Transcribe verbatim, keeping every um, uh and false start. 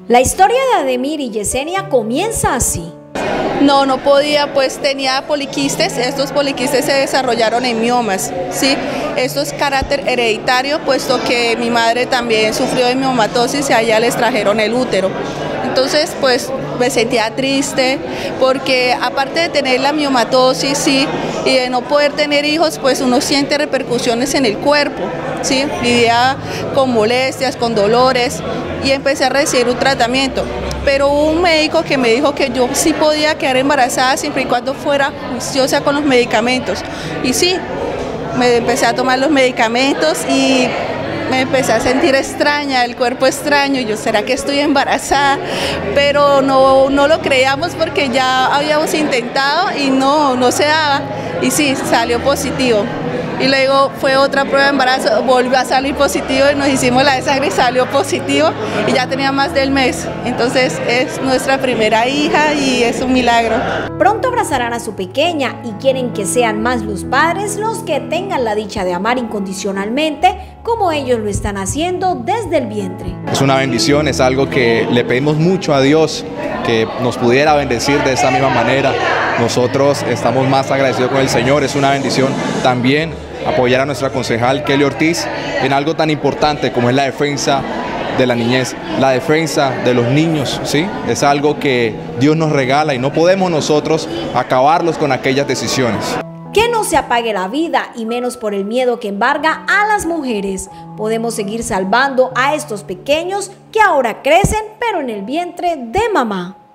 La historia de Ademir y Yesenia comienza así. No, no podía, pues tenía poliquistes, estos poliquistes se desarrollaron en miomas, ¿sí? Esto es carácter hereditario, puesto que mi madre también sufrió de miomatosis y a ella les trajeron el útero. Entonces, pues me sentía triste, porque aparte de tener la miomatosis, sí, y de no poder tener hijos, pues uno siente repercusiones en el cuerpo, ¿sí? Vivía con molestias, con dolores, y empecé a recibir un tratamiento. Pero hubo un médico que me dijo que yo sí podía quedar embarazada siempre y cuando fuera juiciosa con los medicamentos. Y sí, me empecé a tomar los medicamentos y me empecé a sentir extraña, el cuerpo extraño, y yo, ¿será que estoy embarazada? Pero no, no lo creíamos porque ya habíamos intentado y no, no se daba. Y sí, salió positivo. Y luego fue otra prueba de embarazo, volvió a salir positivo y nos hicimos la de sangre y salió positivo y ya tenía más del mes. Entonces es nuestra primera hija y es un milagro. Pronto abrazarán a su pequeña y quieren que sean más los padres los que tengan la dicha de amar incondicionalmente como ellos lo están haciendo desde el vientre. Es una bendición, es algo que le pedimos mucho a Dios, que nos pudiera bendecir de esa misma manera. Nosotros estamos más agradecidos con el Señor, es una bendición también apoyar a nuestra concejal Kelly Ortiz en algo tan importante como es la defensa de la niñez, la defensa de los niños, ¿sí? Es algo que Dios nos regala y no podemos nosotros acabarlos con aquellas decisiones. Que no se apague la vida y menos por el miedo que embarga a las mujeres. Podemos seguir salvando a estos pequeños que ahora crecen pero en el vientre de mamá.